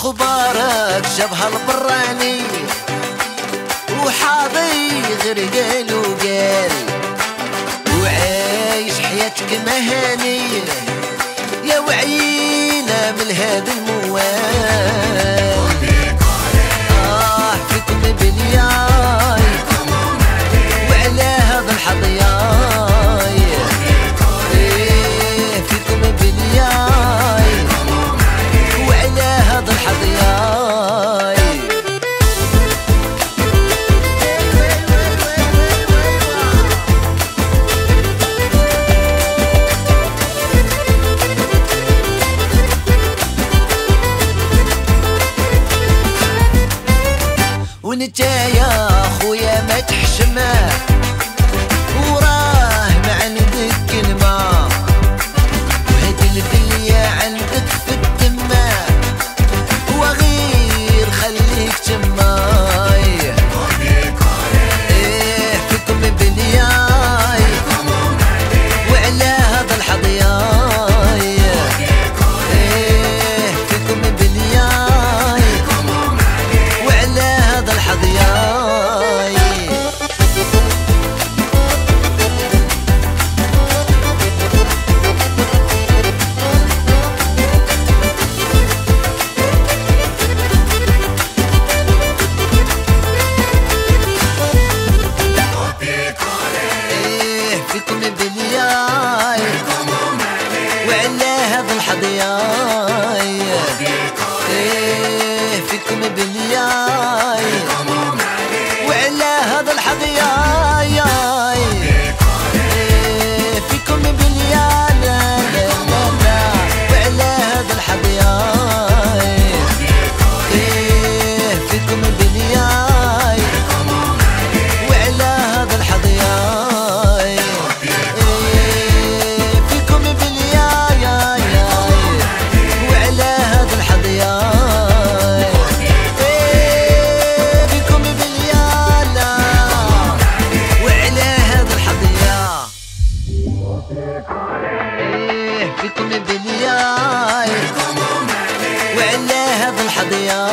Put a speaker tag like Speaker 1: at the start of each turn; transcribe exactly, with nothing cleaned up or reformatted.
Speaker 1: خبارك شبه البراني وحاضي غير قال وقال وعايش حياتك مهاني يا وعينا من هذا الموال. آه فيكم بلياي وعلى هذا الحضياي إيه فيكم بلياي وعلى هذا الحضياي. وانت يا خويا ما تحشمه وراه ما عندك كلمه وهاد البليه عندك في الدمه وغير خليك تماي. ايه فيكم بلياي وعلى هذا الحضياي ايه فيكم بلياي وعلى هذا الحضياي. ايه فيكم بلياي وعلى هذا الحضياي ايه فيكم بلياي وعلى هذا الحضياي ايه فيكم بلياي لا لا لا لا وعلى هذا الحضياي ايه فيكم بلياي وعلى هذا الحضياي ايه فيكم بلياي وعلى هذا الحضياي ايه فيكم بلياي وعلى هذا الحضياي ايه فيكم بلياي وعلى هذا الحضياي.